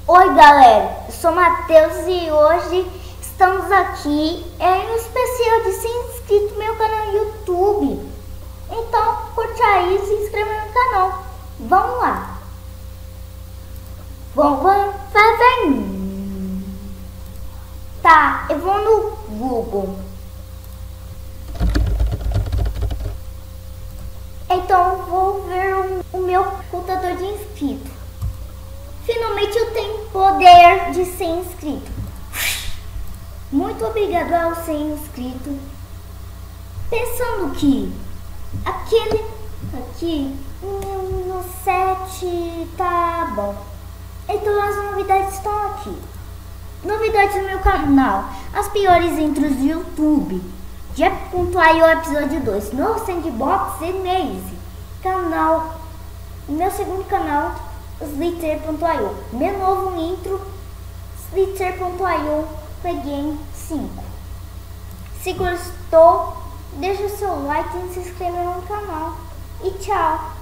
Oi galera, eu sou o Matheus e hoje estamos aqui em um especial de 100 inscritos no meu canal no YouTube. Então curte aí e se inscreva no canal. Vamos lá. Vamos fazer. Tá, eu vou no Google. Então vou ver o meu contador de inscritos. Finalmente eu tenho poder de 100 inscritos. Muito obrigado aos 100 inscritos. Pensando que aquele aqui no 7 tá bom. Então as novidades estão aqui. Novidades no meu canal. As piores intros do YouTube. Jep.io episódio 2. No Sandbox e Maze. Canal. Meu segundo canal. Slither.io. Meu novo intro. Slither.io. Game 5. Se gostou, deixa o seu like e se inscreva no canal. E tchau.